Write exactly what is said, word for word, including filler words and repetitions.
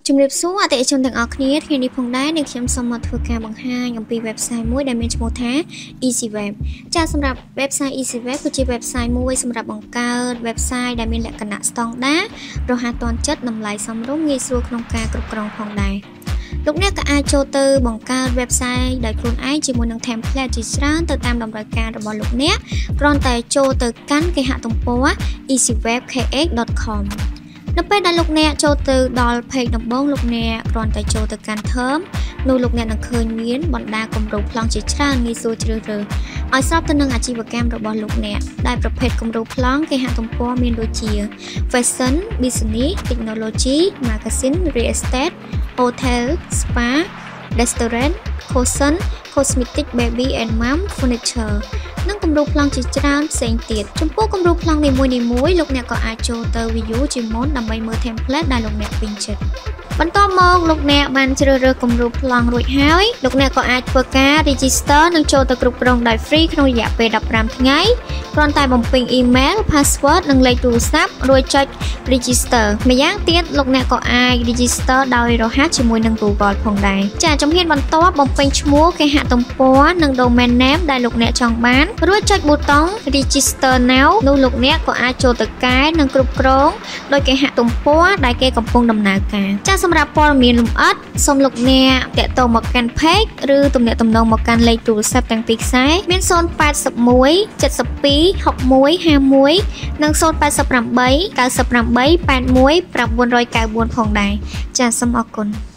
ជំរាបសួរអតិថិជនទាំងអស់គ្នាថ្ងៃនេះផងដែរនឹងខ្ញុំសូមមកធ្វើការបង្ហាញអំពី website មួយដែលមានឈ្មោះថា EasyWeb ចាសម្រាប់ website EasyWeb គឺជា website មួយសម្រាប់បង្កើត website ដែលមានលក្ខណៈស្តង់ដាររហ័សទាន់ចិត្តតម្លៃសមរម្យងាយស្រួលក្នុងការគ្រប់គ្រងផងដែរលោកអ្នកក៏អាចចូលទៅបង្កើត website ដោយខ្លួនឯងជាមួយនឹង template ជាច្រើនទៅតាមតម្រូវការរបស់លោកអ្នកគ្រាន់តែចូលទៅកាន់គេហទំព័រ easyweb k x dot com នៅពេលដែលលោកអ្នកចូលទៅដល់ page ដំបូងលោកអ្នកគ្រាន់តែចូលទៅកាន់ term នោះលោកអ្នកនឹងឃើញមានបណ្ដាគម្រោងប្លង់ជាច្រើនងាយស្រួលជ្រើសរើសឲ្យស្របទៅនឹងអាជីវកម្មរបស់លោកអ្នកដែលប្រភេទគម្រោងប្លង់គេហទំព័រមានដូចជា fashion business technology magazine real estate hotel spa restaurant cosson cosmetic baby and mom furniture និងគម្រោងប្លង់ជាច្រើនផ្សេងទៀតចំពោះគម្រោងប្លង់នីមួយៗលោកអ្នកក៏អាចចូលទៅ view ជាមុនដើម្បីមើល template ដែលលោកអ្នកពេញចិត្តបន្ទាប់មកលោកអ្នកបានជ្រើសរើសគម្រោងប្លង់រួចហើយលោកអ្នកក៏អាចធ្វើការ register និងចូលទៅគ្រប់គ្រងដោយ free ក្នុងរយៈពេលដប់ប្រាំថ្ងៃគ្រាន់តែបំពេញ email password និងលេខទូរស័ព្ទរួចចុច register ម្យ៉ាងទៀតលោកអ្នកក៏អាច register ដោយរហ័សជាមួយនឹង Google ផងដែរចាជំហានបន្ទាប់បំពេញឈ្មោះគេហទំព័រនិង domain name ដែលលោកអ្នកចង់បានរួចចុចប៊ូតុង register now នោះលោកអ្នកក៏អាចចូលទៅកែនិងគ្រប់គ្រងដោយគេហទំព័រដែលគេកំពុងដំណើរការចាសម្រាប់ព័ត៌មានលម្អិតសូមលោកអ្នកតាក់ទងមកកាន់ page ឬទំនាក់ទំនងមកកាន់លេខទូរស័ព្ទទាំងពីរខ្សែមានศูนย์ แปด หนึ่ง เจ็ด สอง หก หนึ่ง ห้า หนึ่งនិងศูนย์ แปด แปด เก้า แปด หนึ่ง แปด หนึ่ง เก้า เก้า สี่ ផងដែរចាសូមអរគុណ